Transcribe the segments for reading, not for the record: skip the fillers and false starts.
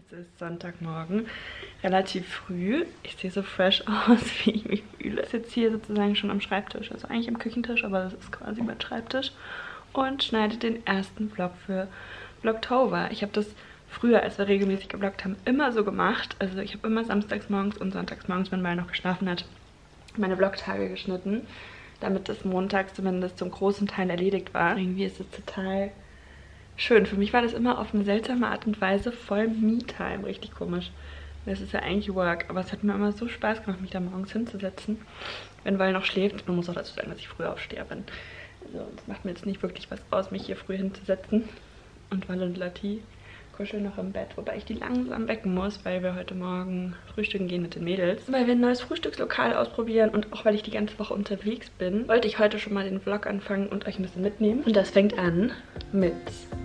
Es ist Sonntagmorgen, relativ früh. Ich sehe so fresh aus, wie ich mich fühle. Ich sitze hier sozusagen schon am Schreibtisch, also eigentlich am Küchentisch, aber das ist quasi mein Schreibtisch. Und schneide den ersten Vlog für Vlogtober. Ich habe das früher, als wir regelmäßig gevloggt haben, immer so gemacht. Also ich habe immer samstags morgens und sonntags morgens, wenn Mal noch geschlafen hat, meine Vlogtage geschnitten, damit das montags zumindest zum großen Teil erledigt war. Irgendwie ist es total schön. Für mich war das immer auf eine seltsame Art und Weise voll Me-Time. Richtig komisch. Das ist ja eigentlich Work. Aber es hat mir immer so Spaß gemacht, mich da morgens hinzusetzen, wenn Val noch schläft. Man muss auch dazu sagen, dass ich früh aufstehe. Also es macht mir jetzt nicht wirklich was aus, mich hier früh hinzusetzen. Und Val und Lati kuscheln noch im Bett. Wobei ich die langsam wecken muss, weil wir heute Morgen frühstücken gehen mit den Mädels. Weil wir ein neues Frühstückslokal ausprobieren und auch weil ich die ganze Woche unterwegs bin, wollte ich heute schon mal den Vlog anfangen und euch ein bisschen mitnehmen. Und das fängt an mit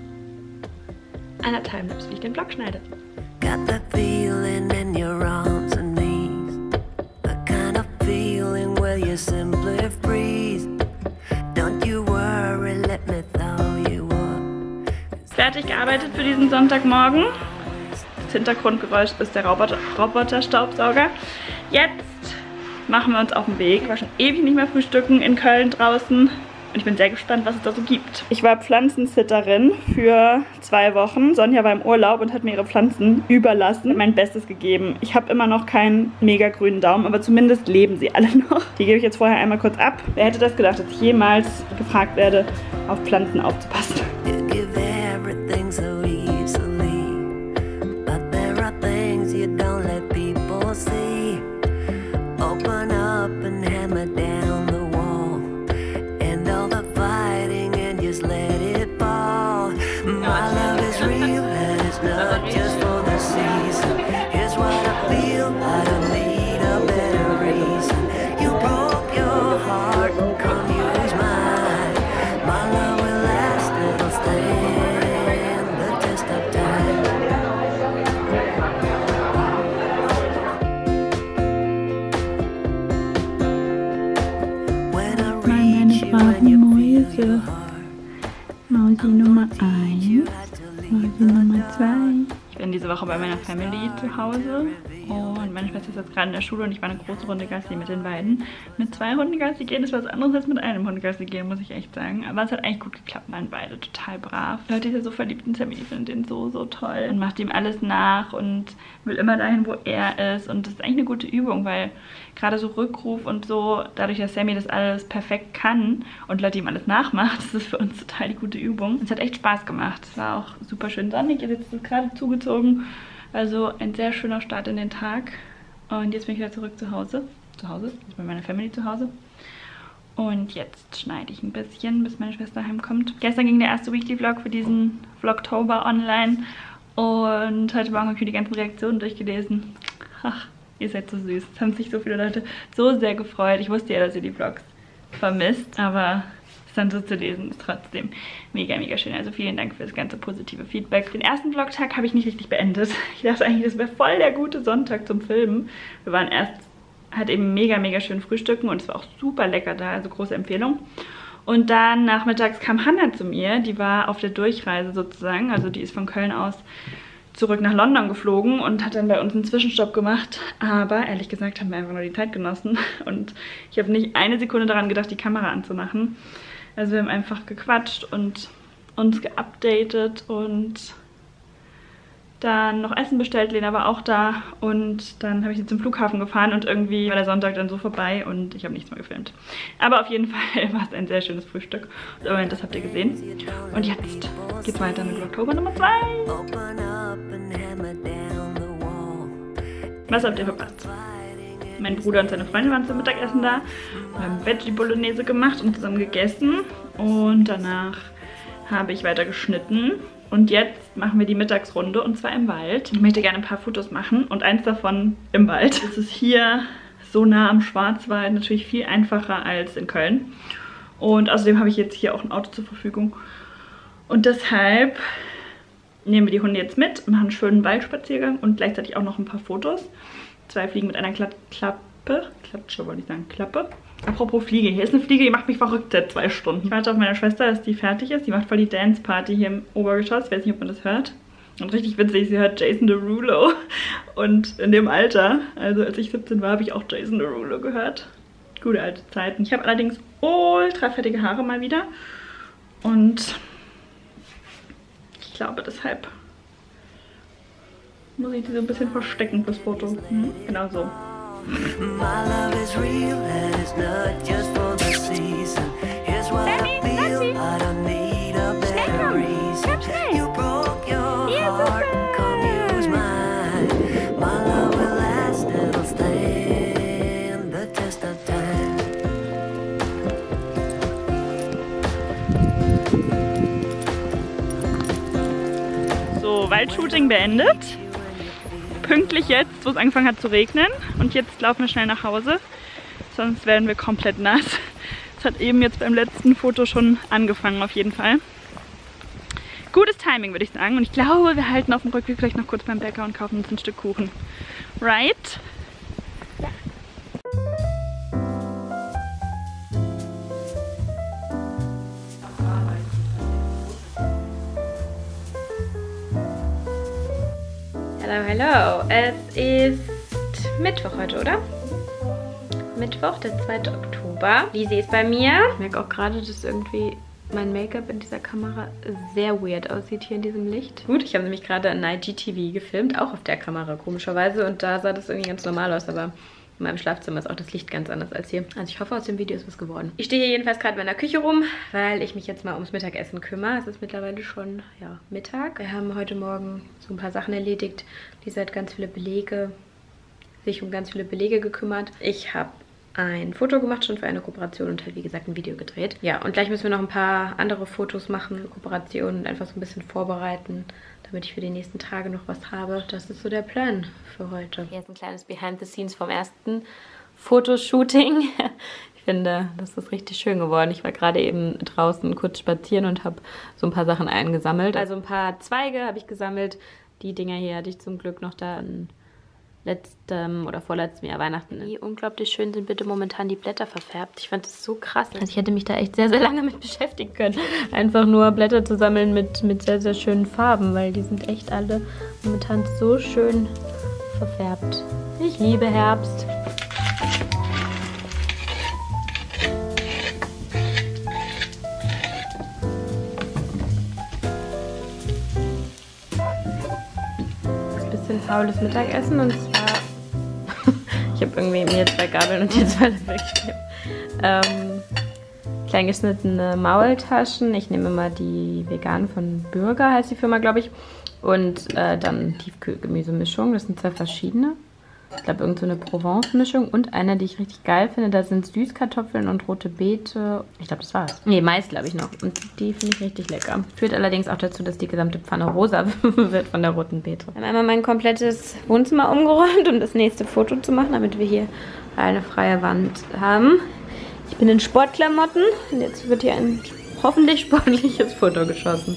einer Timelapse, wie ich den Vlog schneide. Got that feeling in your arms and knees, the kind of feeling where you simply freeze. Don't you worry, let me throw you up. Fertig gearbeitet für diesen Sonntagmorgen. Das Hintergrundgeräusch ist der Roboterstaubsauger. Jetzt machen wir uns auf den Weg. Ich war schon ewig nicht mehr frühstücken in Köln draußen. Und ich bin sehr gespannt, was es da so gibt. Ich war Pflanzensitterin für 2 Wochen. Sonja war im Urlaub und hat mir ihre Pflanzen überlassen. Mein Bestes gegeben. Ich habe immer noch keinen mega grünen Daumen, aber zumindest leben sie alle noch. Die gebe ich jetzt vorher einmal kurz ab. Wer hätte das gedacht, dass ich jemals gefragt werde, auf Pflanzen aufzupassen? You give everything so easily, but there are things you don't let people see. Open up and hammer down the wall, and all the fighting and just let it fall. My love is real and it's not just for the season. Here's what I feel, I don't need a better reason. You broke your heart, come use mine. My love will last, it'll stand the test of time. When I reach you and you feel your heart, Mausi Nummer 1, you had to leave Mausi Nummer 2. Ich bin diese Woche bei meiner Family zu Hause und meine Schwester ist jetzt gerade in der Schule und ich war eine große Runde Gassi mit den beiden. Mit 2 Hunden Gassi gehen ist was anderes als mit einem Hund Gassi gehen, muss ich echt sagen. Aber es hat eigentlich gut geklappt, waren beide total brav. Leute ist ja so verliebt in Sammy, ich finde den so, so toll. Und macht ihm alles nach und will immer dahin, wo er ist. Und das ist eigentlich eine gute Übung, weil gerade so Rückruf und so, dadurch, dass Sammy das alles perfekt kann und Leute ihm alles nachmacht, das ist für uns total die gute Übung. Es hat echt Spaß gemacht. Es war auch super schön sonnig, jetzt ist es gerade zugezogen. Also ein sehr schöner Start in den Tag. Und jetzt bin ich wieder zurück zu Hause. Jetzt bei meiner Family zu Hause. Und jetzt schneide ich ein bisschen, bis meine Schwester heimkommt. Gestern ging der erste Weekly Vlog für diesen Vlogtober online. Und heute Morgen habe ich mir die ganzen Reaktionen durchgelesen. Ach, ihr seid so süß. Es haben sich so viele Leute so sehr gefreut. Ich wusste ja, dass ihr die Vlogs vermisst, aber es dann so zu lesen ist trotzdem mega, mega schön. Also vielen Dank für das ganze positive Feedback. Den ersten Vlogtag habe ich nicht richtig beendet. Ich dachte eigentlich, das wäre voll der gute Sonntag zum Filmen. Wir waren erst halt eben mega, mega schön frühstücken und es war auch super lecker da, also große Empfehlung. Und dann nachmittags kam Hannah zu mir, die war auf der Durchreise sozusagen, also die ist von Köln aus zurück nach London geflogen und hat dann bei uns einen Zwischenstopp gemacht. Aber ehrlich gesagt haben wir einfach nur die Zeit genossen und ich habe nicht eine Sekunde daran gedacht, die Kamera anzumachen. Also wir haben einfach gequatscht und uns geupdatet und dann noch Essen bestellt. Lena war auch da und dann habe ich sie zum Flughafen gefahren und irgendwie war der Sonntag dann so vorbei und ich habe nichts mehr gefilmt. Aber auf jeden Fall war es ein sehr schönes Frühstück. Und das habt ihr gesehen. Und jetzt geht's weiter mit Vlogtober Nummer 2. Was habt ihr verpasst? Mein Bruder und seine Freundin waren zum Mittagessen da. Wir haben Veggie Bolognese gemacht und zusammen gegessen. Und danach habe ich weiter geschnitten. Und jetzt machen wir die Mittagsrunde und zwar im Wald. Ich möchte gerne ein paar Fotos machen und eins davon im Wald. Es ist hier so nah am Schwarzwald, natürlich viel einfacher als in Köln. Und außerdem habe ich jetzt hier auch ein Auto zur Verfügung. Und deshalb nehmen wir die Hunde jetzt mit, machen einen schönen Waldspaziergang und gleichzeitig auch noch ein paar Fotos. 2 Fliegen mit einer Klatsche wollte ich sagen, Klappe. Apropos Fliege, hier ist eine Fliege, die macht mich verrückt seit 2 Stunden. Ich warte auf meine Schwester, dass die fertig ist. Die macht voll die Dance-Party hier im Obergeschoss. Ich weiß nicht, ob man das hört. Und richtig witzig, sie hört Jason Derulo. Und in dem Alter, also als ich 17 war, habe ich auch Jason Derulo gehört. Gute alte Zeiten. Ich habe allerdings ultra fettige Haare mal wieder. Und ich glaube, deshalb muss ich die so ein bisschen verstecken fürs Foto. Genau so. My love is real and it's not just for the season. Here's what I feel, I don't need a better reason. You broke your heart and come use mine. My love will last and it'll stand the test of time. So, Waldshooting beendet. Pünktlich jetzt, wo es angefangen hat zu regnen. Und jetzt laufen wir schnell nach Hause, sonst werden wir komplett nass. Es hat eben jetzt beim letzten Foto schon angefangen, auf jeden Fall. Gutes Timing, würde ich sagen. Und ich glaube, wir halten auf dem Rückweg vielleicht noch kurz beim Bäcker und kaufen uns ein Stück Kuchen. Right? Ja. Hallo, hallo. Es ist Mittwoch heute, oder? Mittwoch, der 2. Oktober. Lisi ist bei mir. Ich merke auch gerade, dass irgendwie mein Make-up in dieser Kamera sehr weird aussieht hier in diesem Licht. Gut, ich habe nämlich gerade ein IGTV gefilmt, auch auf der Kamera komischerweise. Und da sah das irgendwie ganz normal aus, aber in meinem Schlafzimmer ist auch das Licht ganz anders als hier. Also ich hoffe, aus dem Video ist was geworden. Ich stehe hier jedenfalls gerade in meiner Küche rum, weil ich mich jetzt mal ums Mittagessen kümmere. Es ist mittlerweile schon, ja, Mittag. Wir haben heute Morgen so ein paar Sachen erledigt. Lisa hat sich um ganz viele Belege gekümmert. Ich habe ein Foto gemacht schon für eine Kooperation und halt wie gesagt ein Video gedreht. Ja, und gleich müssen wir noch ein paar andere Fotos machen, Kooperationen und einfach so ein bisschen vorbereiten, damit ich für die nächsten Tage noch was habe. Das ist so der Plan für heute. Hier ist ein kleines Behind the Scenes vom ersten Fotoshooting. Ich finde, das ist richtig schön geworden. Ich war gerade eben draußen kurz spazieren und habe so ein paar Sachen eingesammelt. Also ein paar Zweige habe ich gesammelt. Die Dinger hier hatte ich zum Glück noch da in letztem oder vorletztem Jahr Weihnachten. Wie unglaublich schön sind bitte momentan die Blätter verfärbt. Ich fand das so krass. Also ich hätte mich da echt sehr, sehr lange mit beschäftigen können. Einfach nur Blätter zu sammeln mit sehr, sehr schönen Farben, weil die sind echt alle momentan so schön verfärbt. Ich liebe Herbst. Faules Mittagessen und zwar ich habe irgendwie mir 2 Gabeln und hier 2 Löffel gegeben. Klein geschnittene Maultaschen. Ich nehme immer die veganen von Bürger, heißt die Firma, glaube ich. Und dann Tiefkühlgemüsemischung. Das sind 2 verschiedene. Ich glaube, irgend so eine Provence-Mischung und eine, die ich richtig geil finde. Da sind Süßkartoffeln und rote Beete. Ich glaube, das war's. Nee, Mais, glaube ich, noch. Und die finde ich richtig lecker. Führt allerdings auch dazu, dass die gesamte Pfanne rosa wird von der roten Beete. Ich habe einmal mein komplettes Wohnzimmer umgeräumt, um das nächste Foto zu machen, damit wir hier eine freie Wand haben. Ich bin in Sportklamotten und jetzt wird hier ein hoffentlich sportliches Foto geschossen.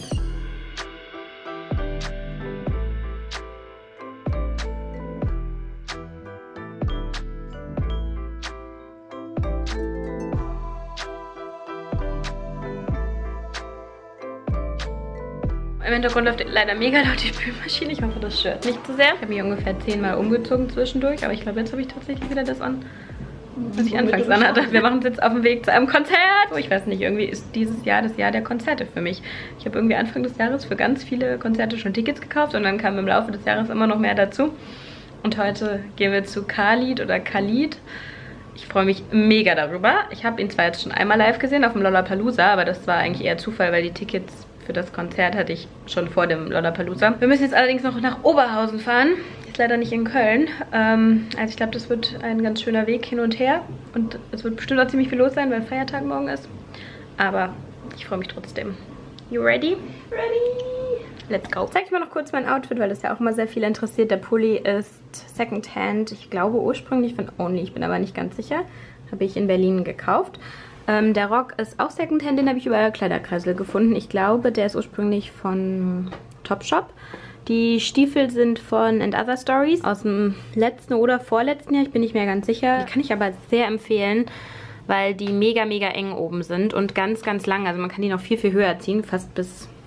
Im Hintergrund läuft leider mega laut die Spülmaschine. Ich hoffe, das stört nicht zu sehr. Ich habe mich ungefähr 10-mal umgezogen zwischendurch. Aber ich glaube, jetzt habe ich tatsächlich wieder das an, was ich anfangs anhatte. Wir machen es jetzt auf dem Weg zu einem Konzert. Oh, ich weiß nicht, irgendwie ist dieses Jahr das Jahr der Konzerte für mich. Ich habe irgendwie Anfang des Jahres für ganz viele Konzerte schon Tickets gekauft. Und dann kam im Laufe des Jahres immer noch mehr dazu. Und heute gehen wir zu Khalid oder Khalid. Ich freue mich mega darüber. Ich habe ihn zwar jetzt schon einmal live gesehen auf dem Lollapalooza. Aber das war eigentlich eher Zufall, weil die Tickets für das Konzert hatte ich schon vor dem Lollapalooza. Wir müssen jetzt allerdings noch nach Oberhausen fahren. Ist leider nicht in Köln. Also ich glaube, das wird ein ganz schöner Weg hin und her. Und es wird bestimmt auch ziemlich viel los sein, weil Feiertag morgen ist. Aber ich freue mich trotzdem. You ready? Ready! Let's go. Zeige ich mal noch kurz mein Outfit, weil das ja auch immer sehr viel interessiert. Der Pulli ist Secondhand. Ich glaube ursprünglich von Only. Ich bin aber nicht ganz sicher. Habe ich in Berlin gekauft. Der Rock ist auch Secondhand, den habe ich über Kleiderkreisel gefunden. Ich glaube, der ist ursprünglich von Topshop. Die Stiefel sind von And Other Stories aus dem letzten oder vorletzten Jahr. Ich bin nicht mehr ganz sicher. Die kann ich aber sehr empfehlen, weil die mega, mega eng oben sind und ganz, ganz lang. Also man kann die noch viel, viel höher ziehen, fast bis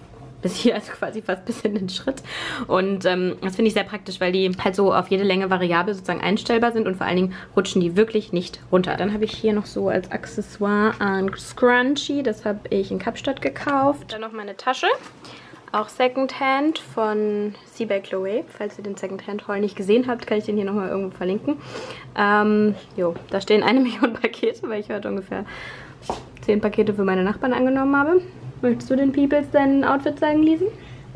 bis hier, also quasi fast bis in den Schritt. Und das finde ich sehr praktisch, weil die halt so auf jede Länge variabel sozusagen einstellbar sind und vor allen Dingen rutschen die wirklich nicht runter. Dann habe ich hier noch so als Accessoire ein Scrunchie, das habe ich in Kapstadt gekauft. Dann noch meine Tasche. Auch Secondhand von C. by Chloe. Falls ihr den Secondhand-Haul nicht gesehen habt, kann ich den hier nochmal irgendwo verlinken. Da stehen 1 Million Pakete, weil ich heute ungefähr 10 Pakete für meine Nachbarn angenommen habe. Möchtest du den Peoples dein Outfit zeigen, Lisi?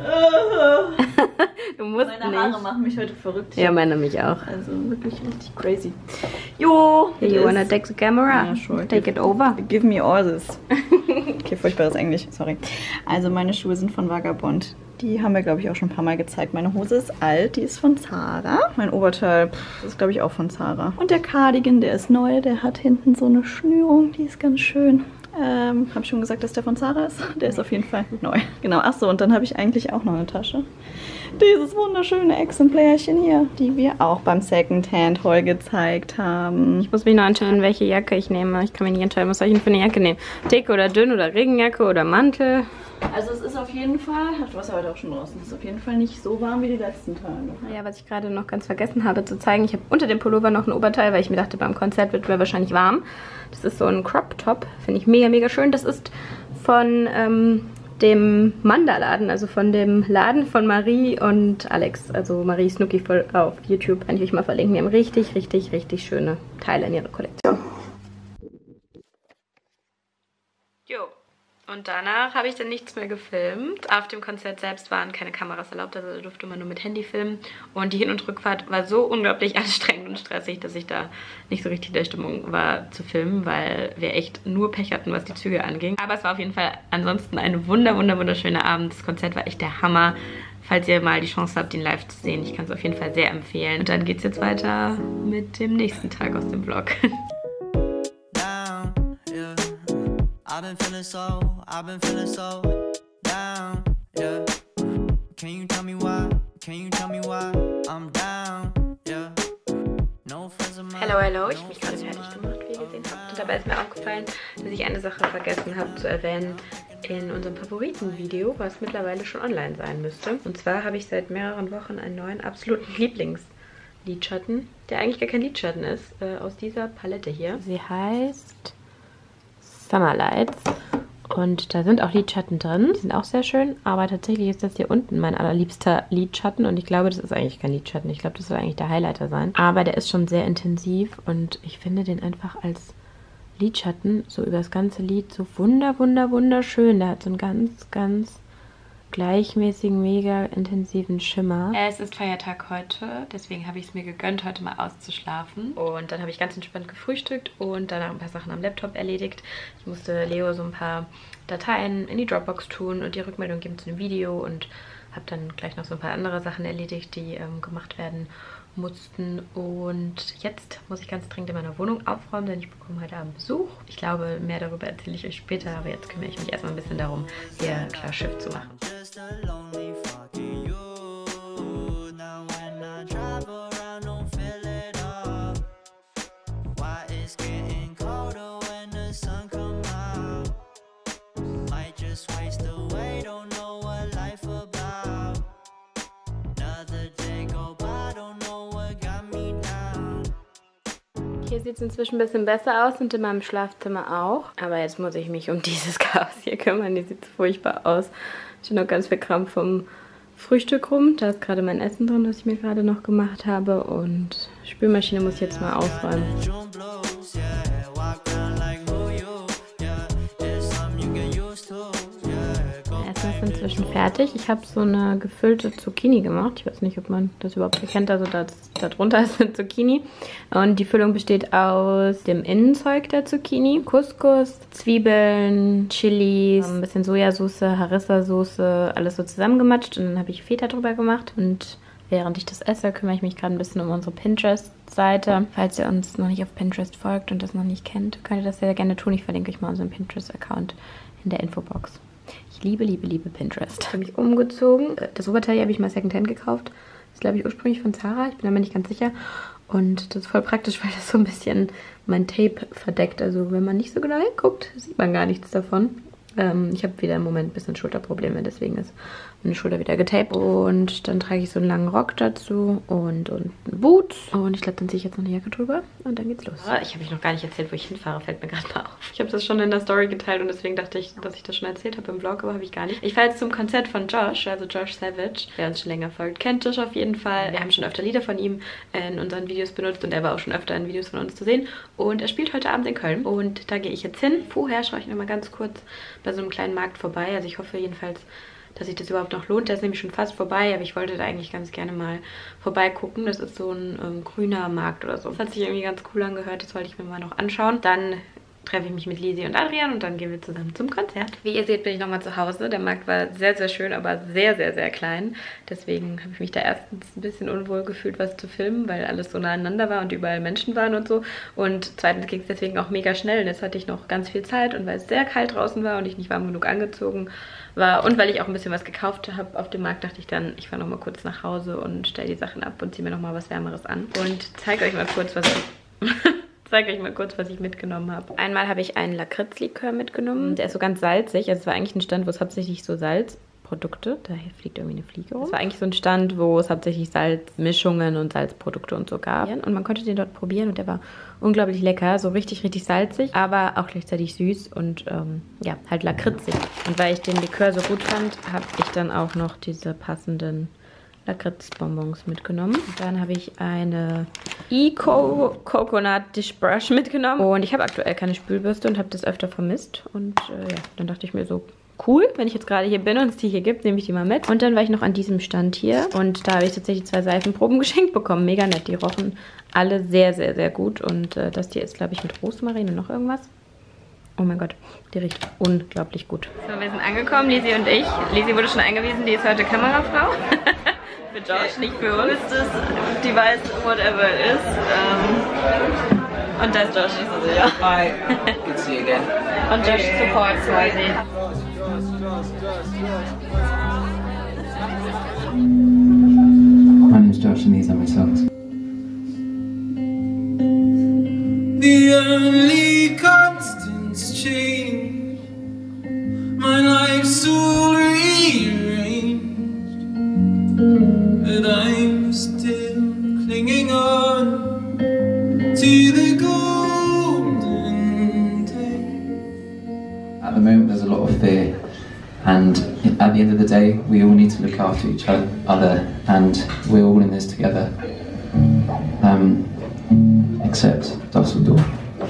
Du musst meine Haare machen mich heute verrückt. Ja, meine mich auch. Also wirklich richtig crazy. Jo! You wanna take the camera? Yeah, sure. Take it over. Give me all this. Okay, furchtbares Englisch, sorry. Also meine Schuhe sind von Vagabond. Die haben wir, glaube ich, auch schon ein paar Mal gezeigt. Meine Hose ist alt, die ist von Zara. Mein Oberteil ist, glaube ich, auch von Zara. Und der Cardigan, der ist neu, der hat hinten so eine Schnürung, die ist ganz schön. Habe ich schon gesagt, dass der von Zara ist? Der ist auf jeden Fall neu. Genau, achso, und dann habe ich eigentlich auch noch eine Tasche. Dieses wunderschöne Exemplärchen hier, die wir auch beim Secondhand-Haul gezeigt haben. Ich muss mich noch entscheiden, welche Jacke ich nehme. Ich kann mich nicht entscheiden, was soll ich denn für eine Jacke nehmen. Dick oder dünn oder Regenjacke oder Mantel. Also es ist auf jeden Fall, ach, du warst ja heute auch schon draußen, es ist auf jeden Fall nicht so warm wie die letzten Tage. Ja, was ich gerade noch ganz vergessen habe zu zeigen, ich habe unter dem Pullover noch ein Oberteil, weil ich mir dachte, beim Konzert wird mir wahrscheinlich warm. Das ist so ein Crop-Top, finde ich mega, mega schön. Das ist von dem Manda-Laden, also von dem Laden von Marie und Alex, also Marie Snooki auf YouTube, kann ich euch mal verlinken. Die haben richtig, richtig, richtig schöne Teile in ihrer Kollektion. Jo. Und danach habe ich dann nichts mehr gefilmt. Auf dem Konzert selbst waren keine Kameras erlaubt, also da durfte man nur mit Handy filmen. Und die Hin- und Rückfahrt war so unglaublich anstrengend und stressig, dass ich da nicht so richtig in der Stimmung war zu filmen, weil wir echt nur Pech hatten, was die Züge anging. Aber es war auf jeden Fall ansonsten ein wunderschöner Abend. Das Konzert war echt der Hammer. Falls ihr mal die Chance habt, ihn live zu sehen, ich kann es auf jeden Fall sehr empfehlen. Und dann geht es jetzt weiter mit dem nächsten Tag aus dem Vlog. I've been feeling so down, yeah. Can you tell me why? I'm down, yeah. No friends of mine. Hallo, ich habe mich gerade fertig gemacht, wie ihr gesehen habt. Und dabei ist mir aufgefallen, dass ich eine Sache vergessen habe zu erwähnen in unserem Favoritenvideo, was mittlerweile schon online sein müsste. Und zwar habe ich seit mehreren Wochen einen neuen absoluten Lieblingslidschatten, der eigentlich gar kein Lidschatten ist, aus dieser Palette hier. Sie heißt Summer Lights und da sind auch Lidschatten drin. Die sind auch sehr schön, aber tatsächlich ist das hier unten mein allerliebster Lidschatten und ich glaube, das ist eigentlich kein Lidschatten. Ich glaube, das soll eigentlich der Highlighter sein. Aber der ist schon sehr intensiv und ich finde den einfach als Lidschatten so über das ganze Lid so wunderschön. Der hat so einen ganz gleichmäßigen, mega intensiven Schimmer. Es ist Feiertag heute, deswegen habe ich es mir gegönnt, heute mal auszuschlafen. Und dann habe ich ganz entspannt gefrühstückt und danach ein paar Sachen am Laptop erledigt. Ich musste Leo so ein paar Dateien in die Dropbox tun und die Rückmeldung geben zu dem Video und habe dann gleich noch so ein paar andere Sachen erledigt, die gemacht werden mussten. Und jetzt muss ich ganz dringend in meiner Wohnung aufräumen, denn ich bekomme heute Abend Besuch. Ich glaube, mehr darüber erzähle ich euch später, aber jetzt kümmere ich mich erstmal ein bisschen darum, hier klar Schiff zu machen. Hier sieht es inzwischen ein bisschen besser aus und in meinem Schlafzimmer auch. Aber jetzt muss ich mich um dieses Chaos hier kümmern. Hier sieht es furchtbar aus. Ich bin noch ganz verkrampft vom Frühstück rum. Da ist gerade mein Essen drin, das ich mir gerade noch gemacht habe. Und die Spülmaschine muss ich jetzt mal ausräumen. Essen ist inzwischen fertig. Ich habe so eine gefüllte Zucchini gemacht. Ich weiß nicht, ob man das überhaupt erkennt. Also darunter ist eine Zucchini. Und die Füllung besteht aus dem Innenzeug der Zucchini, Couscous, Zwiebeln, Chilis, ein bisschen Sojasauce, Harissa-Sauce, alles so zusammengematscht. Und dann habe ich Feta drüber gemacht. Und während ich das esse, kümmere ich mich gerade ein bisschen um unsere Pinterest-Seite. Falls ihr uns noch nicht auf Pinterest folgt und das noch nicht kennt, könnt ihr das sehr gerne tun. Ich verlinke euch mal unseren Pinterest-Account in der Infobox. Ich liebe Pinterest. Ich habe mich umgezogen. Das Oberteil habe ich mal Secondhand gekauft. Das ist, glaube ich, ursprünglich von Zara. Ich bin aber nicht ganz sicher. Und das ist voll praktisch, weil das so ein bisschen mein Tape verdeckt. Also wenn man nicht so genau hinguckt, sieht man gar nichts davon. Ich habe wieder im Moment ein bisschen Schulterprobleme, deswegen ist meine Schulter wieder getaped. Und dann trage ich so einen langen Rock dazu und Boots. Und ich glaube, dann ziehe ich jetzt noch eine Jacke drüber und dann geht's los. Ich habe euch noch gar nicht erzählt, wo ich hinfahre, fällt mir gerade mal auf. Ich habe das schon in der Story geteilt und deswegen dachte ich, dass ich das schon erzählt habe im Vlog, aber habe ich gar nicht. Ich fahre jetzt zum Konzert von Josh, also Josh Savage. Wer uns schon länger folgt, kennt Josh auf jeden Fall. Wir haben schon öfter Lieder von ihm in unseren Videos benutzt und er war auch schon öfter in Videos von uns zu sehen. Und er spielt heute Abend in Köln und da gehe ich jetzt hin. Vorher schaue ich noch mal ganz kurz bei so einem kleinen Markt vorbei. Also ich hoffe jedenfalls, dass sich das überhaupt noch lohnt. Der ist nämlich schon fast vorbei, aber ich wollte da eigentlich ganz gerne mal vorbeigucken. Das ist so ein grüner Markt oder so. Das hat sich irgendwie ganz cool angehört, das wollte ich mir mal noch anschauen. Dann treffe ich mich mit Lisi und Adrian und dann gehen wir zusammen zum Konzert. Wie ihr seht, bin ich nochmal zu Hause. Der Markt war sehr, sehr schön, aber sehr, sehr, sehr klein. Deswegen habe ich mich da erstens ein bisschen unwohl gefühlt, was zu filmen, weil alles so nah aneinander war und überall Menschen waren und so. Und zweitens ging es deswegen auch mega schnell. Und jetzt hatte ich noch ganz viel Zeit und weil es sehr kalt draußen war und ich nicht warm genug angezogen war und weil ich auch ein bisschen was gekauft habe auf dem Markt, dachte ich dann, ich fahre nochmal kurz nach Hause und stelle die Sachen ab und ziehe mir nochmal was Wärmeres an. Und zeige euch mal kurz, was ich mitgenommen habe. Einmal habe ich einen Lakritzlikör mitgenommen. Der ist so ganz salzig. Also es war eigentlich ein Stand, wo es hauptsächlich so Salzprodukte, da fliegt irgendwie eine Fliege rum. Es war eigentlich so ein Stand, wo es hauptsächlich Salzmischungen und Salzprodukte und so gab. Und man konnte den dort probieren und der war unglaublich lecker. So richtig, richtig salzig, aber auch gleichzeitig süß und ja, halt lakritzig. Und weil ich den Likör so gut fand, habe ich dann auch noch diese passenden Lakritzbonbons mitgenommen. Und dann habe ich eine Eco Coconut Dish Brush mitgenommen. Und ich habe aktuell keine Spülbürste und habe das öfter vermisst. Und ja, dann dachte ich mir so, cool, wenn ich jetzt gerade hier bin und es die hier gibt, nehme ich die mal mit. Und dann war ich noch an diesem Stand hier. Und da habe ich tatsächlich 2 Seifenproben geschenkt bekommen. Mega nett. Die rochen alle sehr, sehr, sehr gut. Und das hier ist, glaube ich, mit Rosmarin und noch irgendwas. Oh mein Gott, die riecht unglaublich gut. So, wir sind angekommen, Lisi und ich. Lisi wurde schon eingewiesen, die ist heute Kamerafrau. Für Josh, nicht für uns. Das Device, whatever it is. Und da ist Josh nicht so sicher. Hi, good to see you again. Und Josh supports Lisi. My name's Josh and these are my songs. The only constants change. My life's all rearranged, but I'm still clinging on to the golden day. At the moment there's a lot of fear, and at the end of the day we all need to look after each other, and we're all in this together. Except Dusseldorf.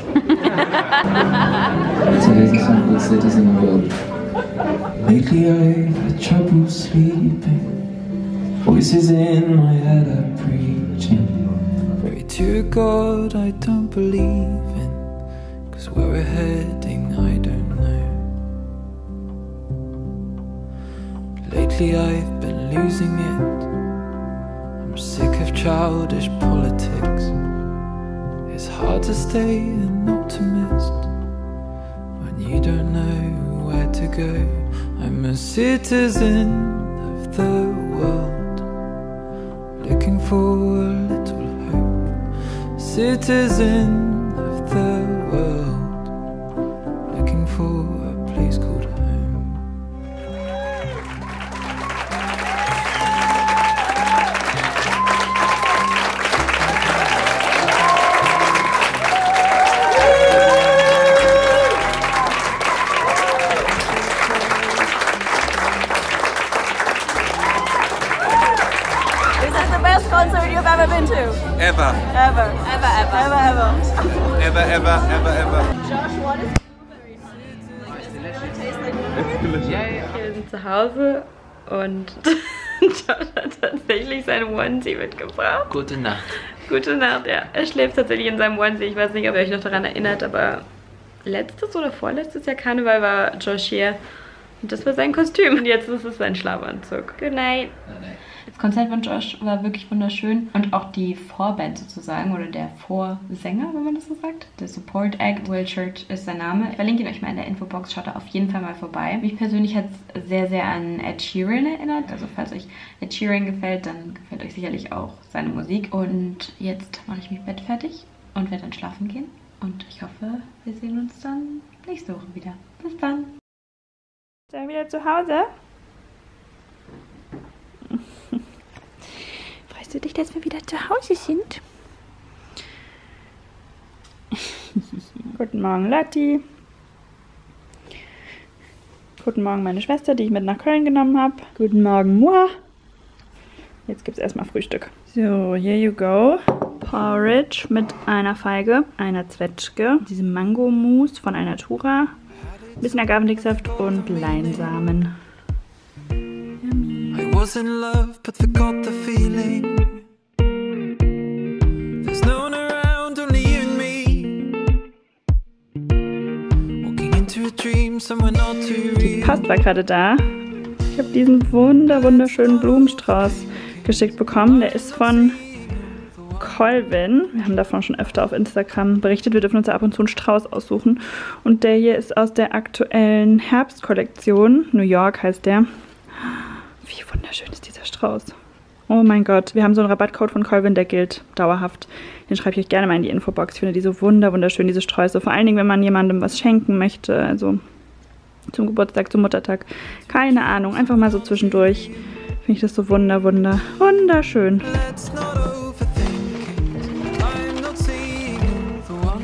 So here's a song called Cities in the World. Lately I've had trouble sleeping. Voices in my head are preaching. Pray to God I don't believe in, 'cause where we're heading I don't know. Lately I've been losing it. I'm sick of childish politics. It's hard to stay an optimist when you don't know where to go. I'm a citizen of the world, looking for a little hope. Citizen of the world, looking for a place called home. Concert you've ever been to? Ever. Ever. Ever, ever. Ever, ever. Ever, ever, ever, ever. Josh, what is blueberry? Does it taste like blueberry? Wir sind zu Hause und Josh hat tatsächlich seinen Onesie mitgebracht. Gute Nacht. Gute Nacht, ja. Er schläft tatsächlich in seinem Onesie. Ich weiß nicht, ob ihr euch noch daran erinnert, aber letztes oder vorletztes Jahr Karneval war Josh hier. Und das war sein Kostüm. Und jetzt ist es sein Schlafanzug. Good night. Das Konzert von Josh war wirklich wunderschön. Und auch die Vorband sozusagen, oder der Vorsänger, wenn man das so sagt. Der Support Act, Will Church ist sein Name. Ich verlinke ihn euch mal in der Infobox. Schaut da auf jeden Fall mal vorbei. Mich persönlich hat es sehr, sehr an Ed Sheeran erinnert. Also falls euch Ed Sheeran gefällt, dann gefällt euch sicherlich auch seine Musik. Und jetzt mache ich mich bettfertig und werde dann schlafen gehen. Und ich hoffe, wir sehen uns dann nächste Woche wieder. Bis dann. Sind wir wieder zu Hause? Freust du dich, dass wir wieder zu Hause sind? Guten Morgen, Latti. Guten Morgen, meine Schwester, die ich mit nach Köln genommen habe. Guten Morgen, moi. Jetzt gibt es erstmal Frühstück. So, here you go. Porridge mit einer Feige, einer Zwetschge, diesem Mango-Mousse von Alnatura, ein bisschen Agavendicksaft und Leinsamen. I was in love but forgot the feeling. There's no one around, only you and me. Walking into a dream, somewhere not too Die real. Post war gerade da. Ich habe diesen wunderschönen Blumenstrauß geschickt bekommen. Der ist von Colvin. Wir haben davon schon öfter auf Instagram berichtet. Wir dürfen uns ja ab und zu einen Strauß aussuchen. Und der hier ist aus der aktuellen Herbstkollektion. New York heißt der. Wie wunderschön ist dieser Strauß. Oh mein Gott. Wir haben so einen Rabattcode von Colvin, der gilt dauerhaft. Den schreibe ich euch gerne mal in die Infobox. Ich finde die so wunderschön, diese Sträuße. Vor allen Dingen, wenn man jemandem was schenken möchte. Also zum Geburtstag, zum Muttertag. Keine Ahnung. Einfach mal so zwischendurch. Finde ich das so wunderschön. Let's not overthink it. I'm not seeing the one.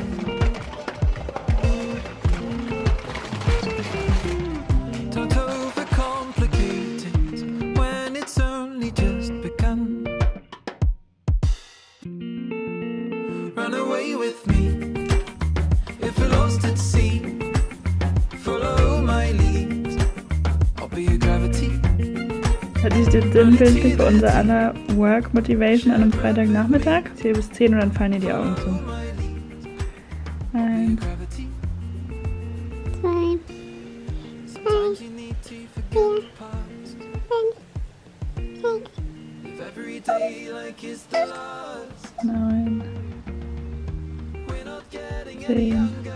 Don't overcomplicate it when it's only just begun. Run away with me if we're lost at sea. Follow my lead. I'll be your gravity. Die steht sinnbildlich für unser aller Work Motivation an einem Freitagnachmittag. Ich zähle bis 10 und dann fallen dir die Augen zu. 1, 2, Sometimes you need to forget the past. Live every day like it's the last. 9, We're not getting any 10. younger.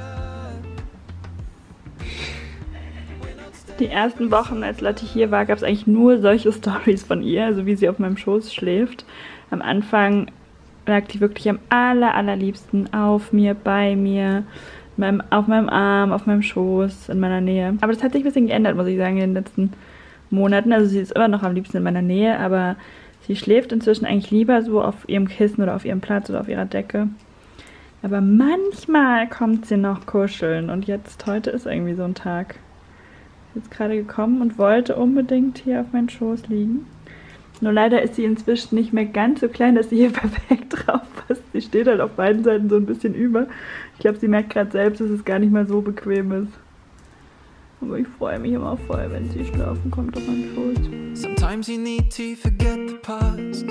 Die ersten Wochen, als Latti hier war, gab es eigentlich nur solche Stories von ihr, also wie sie auf meinem Schoß schläft. Am Anfang lag die wirklich am allerliebsten auf mir, bei mir, auf meinem Arm, auf meinem Schoß, in meiner Nähe. Aber das hat sich ein bisschen geändert, muss ich sagen, in den letzten Monaten. Also sie ist immer noch am liebsten in meiner Nähe, aber sie schläft inzwischen eigentlich lieber so auf ihrem Kissen oder auf ihrem Platz oder auf ihrer Decke. Aber manchmal kommt sie noch kuscheln und heute ist irgendwie so ein Tag. Jetzt gerade gekommen und wollte unbedingt hier auf meinen Schoß liegen. Nur leider ist sie inzwischen nicht mehr ganz so klein, dass sie hier perfekt drauf passt. Sie steht halt auf beiden Seiten so ein bisschen über. Ich glaube, sie merkt gerade selbst, dass es gar nicht mal so bequem ist. Aber ich freue mich immer voll, wenn sie schlafen kommt auf meinen Schoß. Sometimes you need to forget the past.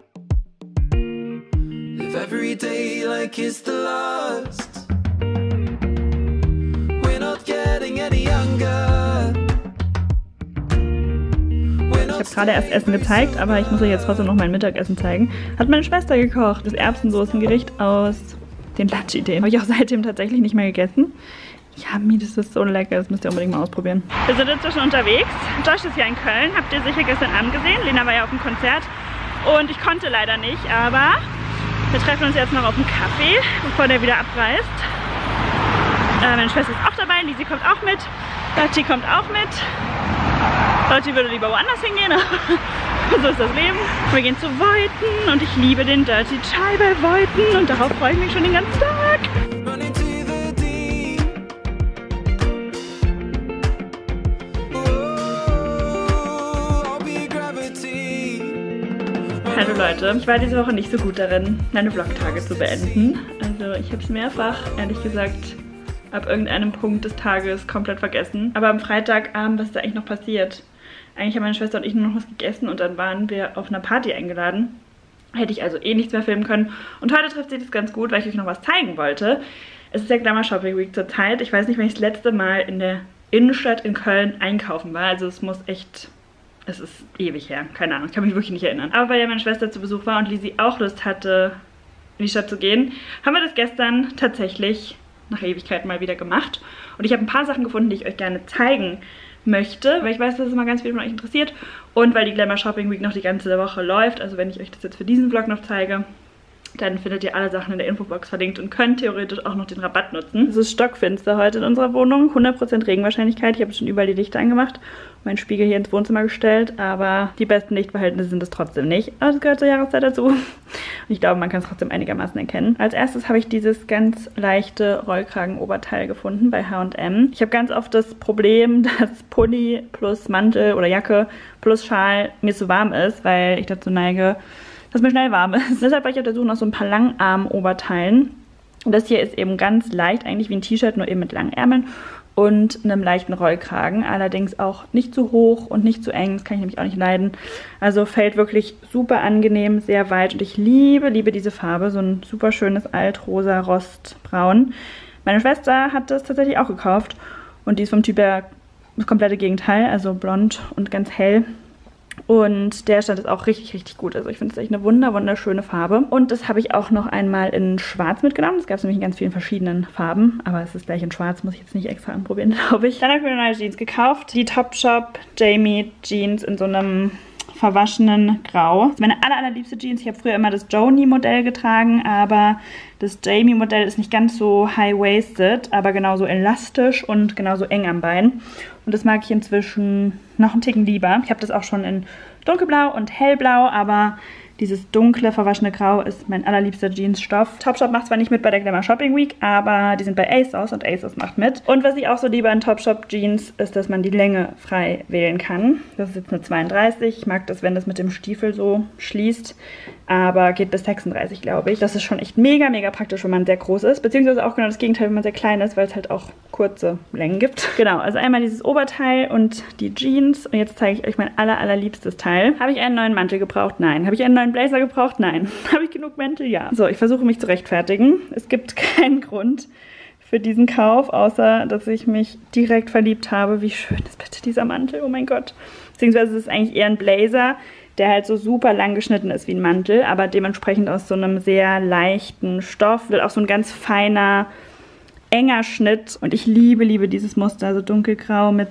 Live every day like it's the last. We're not getting any younger. Ich habe gerade erst Essen gezeigt, aber ich muss euch jetzt trotzdem noch mein Mittagessen zeigen. Hat meine Schwester gekocht. Das Erbsensoßengericht aus den Latschideen. Habe ich auch seitdem tatsächlich nicht mehr gegessen. Ja, das ist so lecker. Das müsst ihr unbedingt mal ausprobieren. Wir sind inzwischen unterwegs. Josh ist ja in Köln. Habt ihr sicher gestern Abend gesehen. Lena war ja auf dem Konzert. Und ich konnte leider nicht, aber wir treffen uns jetzt noch auf einen Kaffee, bevor der wieder abreist. Meine Schwester ist auch dabei. Lisi kommt auch mit. Latti kommt auch mit. Latti würde lieber woanders hingehen, aber so ist das Leben. Wir gehen zu Voiten und ich liebe den Dirty Chai bei Voiten und darauf freue ich mich schon den ganzen Tag. Running to the deep. Oh, I'll be gravity. Hallo Leute, ich war diese Woche nicht so gut darin, meine Vlogtage zu beenden. Also ich habe es mehrfach, ehrlich gesagt, ab irgendeinem Punkt des Tages komplett vergessen. Aber am Freitagabend, was ist da eigentlich noch passiert? Eigentlich haben meine Schwester und ich nur noch was gegessen und dann waren wir auf einer Party eingeladen. Hätte ich also eh nichts mehr filmen können. Und heute trifft sich das ganz gut, weil ich euch noch was zeigen wollte. Es ist ja Glamour Shopping Week zur Zeit. Ich weiß nicht, wann ich das letzte Mal in der Innenstadt in Köln einkaufen war. Also es muss echt... Es ist ewig her. Keine Ahnung, ich kann mich wirklich nicht erinnern. Aber weil ja meine Schwester zu Besuch war und Lisi auch Lust hatte, in die Stadt zu gehen, haben wir das gestern tatsächlich nach Ewigkeit mal wieder gemacht. Und ich habe ein paar Sachen gefunden, die ich euch gerne zeigen möchte, weil ich weiß, dass es mal ganz viel von euch interessiert und weil die Glamour Shopping Week noch die ganze Woche läuft. Also wenn ich euch das jetzt für diesen Vlog noch zeige, dann findet ihr alle Sachen in der Infobox verlinkt und könnt theoretisch auch noch den Rabatt nutzen. Es ist stockfinster heute in unserer Wohnung. 100% Regenwahrscheinlichkeit. Ich habe schon überall die Lichter angemacht. Meinen Spiegel hier ins Wohnzimmer gestellt. Aber die besten Lichtverhältnisse sind es trotzdem nicht. Aber das gehört zur Jahreszeit dazu. Und ich glaube, man kann es trotzdem einigermaßen erkennen. Als erstes habe ich dieses ganz leichte Rollkragenoberteil gefunden bei H&M. Ich habe ganz oft das Problem, dass Pulli plus Mantel oder Jacke plus Schal mir zu warm ist, weil ich dazu neige, dass mir schnell warm ist. Deshalb war ich auf der Suche nach so ein paar Langarm-Oberteilen. Und das hier ist eben ganz leicht, eigentlich wie ein T-Shirt, nur eben mit langen Ärmeln und einem leichten Rollkragen. Allerdings auch nicht zu hoch und nicht zu eng, das kann ich nämlich auch nicht leiden. Also fällt wirklich super angenehm, sehr weit und ich liebe diese Farbe. So ein super schönes Altrosa Rostbraun. Meine Schwester hat das tatsächlich auch gekauft und die ist vom Typ her das komplette Gegenteil, also blond und ganz hell. Und der Stand ist auch richtig, richtig gut. Also ich finde es echt eine wunderschöne Farbe. Und das habe ich auch noch einmal in Schwarz mitgenommen. Das gab es nämlich in ganz vielen verschiedenen Farben. Aber es ist gleich in Schwarz, muss ich jetzt nicht extra anprobieren, glaube ich. Dann habe ich mir neue Jeans gekauft. Die Topshop Jamie Jeans in so einem verwaschenen Grau. Das ist meine allerliebste Jeans. Ich habe früher immer das Joni-Modell getragen, aber das Jamie-Modell ist nicht ganz so high-waisted, aber genauso elastisch und genauso eng am Bein. Und das mag ich inzwischen noch einen Ticken lieber. Ich habe das auch schon in dunkelblau und hellblau, aber dieses dunkle, verwaschene Grau ist mein allerliebster Jeansstoff. Topshop macht zwar nicht mit bei der Glamour Shopping Week, aber die sind bei ASOS und ASOS macht mit. Und was ich auch so liebe an Topshop Jeans, ist, dass man die Länge frei wählen kann. Das ist jetzt eine 32. Ich mag das, wenn das mit dem Stiefel so schließt, aber geht bis 36, glaube ich. Das ist schon echt mega praktisch, wenn man sehr groß ist. Beziehungsweise auch genau das Gegenteil, wenn man sehr klein ist, weil es halt auch kurze Längen gibt. Genau, also einmal dieses Oberteil und die Jeans. Und jetzt zeige ich euch mein allerliebstes Teil. Habe ich einen neuen Mantel gebraucht? Nein. Habe ich einen neuen Blazer gebraucht? Nein. Habe ich genug Mäntel? Ja. So, ich versuche mich zu rechtfertigen. Es gibt keinen Grund für diesen Kauf, außer dass ich mich direkt verliebt habe. Wie schön ist bitte dieser Mantel? Oh mein Gott. Beziehungsweise es ist eigentlich eher ein Blazer, der halt so super lang geschnitten ist wie ein Mantel, aber dementsprechend aus so einem sehr leichten Stoff. Wird auch so ein ganz feiner, enger Schnitt. Und ich liebe dieses Muster, so dunkelgrau mit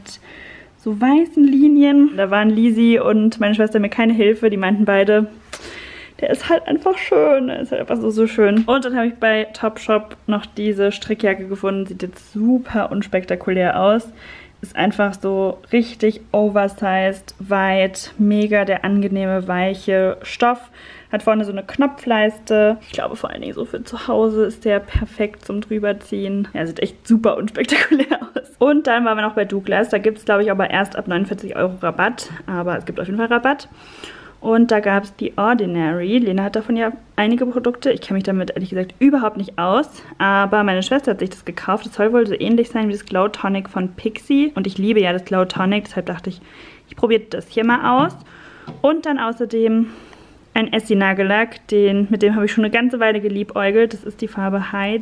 so weißen Linien. Da waren Lisi und meine Schwester mir keine Hilfe. Die meinten beide, der ist halt einfach schön. Der ist halt einfach so schön. Und dann habe ich bei Topshop noch diese Strickjacke gefunden. Sieht jetzt super unspektakulär aus. Ist einfach so richtig oversized, weit, mega der angenehme, weiche Stoff. Hat vorne so eine Knopfleiste. Ich glaube vor allen Dingen so für zu Hause ist der perfekt zum drüberziehen. Ja, sieht echt super unspektakulär aus. Und dann waren wir noch bei Douglas. Da gibt es, glaube ich, aber erst ab 49 € Rabatt. Aber es gibt auf jeden Fall Rabatt. Und da gab es die Ordinary. Lena hat davon ja einige Produkte. Ich kenne mich damit ehrlich gesagt überhaupt nicht aus. Aber meine Schwester hat sich das gekauft. Das soll wohl so ähnlich sein wie das Glow Tonic von Pixi. Und ich liebe ja das Glow Tonic. Deshalb dachte ich, ich probiere das hier mal aus. Und dann außerdem ein Essie Nagellack. Mit dem habe ich schon eine ganze Weile geliebäugelt. Das ist die Farbe Hey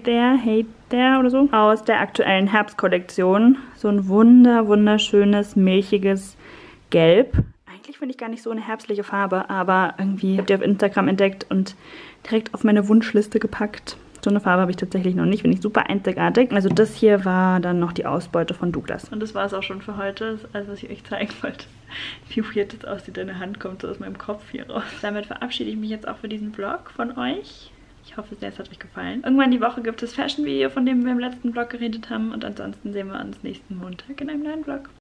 There oder so. Aus der aktuellen Herbstkollektion. So ein wunderschönes, milchiges Gelb. Eigentlich finde ich gar nicht so eine herbstliche Farbe, aber irgendwie habe ich die auf Instagram entdeckt und direkt auf meine Wunschliste gepackt. So eine Farbe habe ich tatsächlich noch nicht, finde ich super einzigartig. Also das hier war dann noch die Ausbeute von Douglas. Und das war es auch schon für heute. Das ist alles, was ich euch zeigen wollte. Wie weird das aussieht, deine Hand kommt so aus meinem Kopf hier raus. Damit verabschiede ich mich jetzt auch für diesen Vlog von euch. Ich hoffe sehr, es hat euch gefallen. Irgendwann die Woche gibt es Fashion-Video, von dem wir im letzten Vlog geredet haben. Und ansonsten sehen wir uns nächsten Montag in einem neuen Vlog.